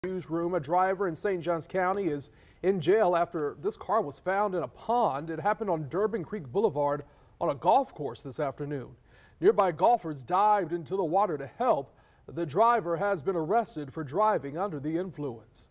Newsroom. A driver in St. Johns County is in jail after this car was found in a pond. It happened on Durbin Creek Boulevard on a golf course this afternoon. Nearby golfers dived into the water to help. The driver has been arrested for driving under the influence.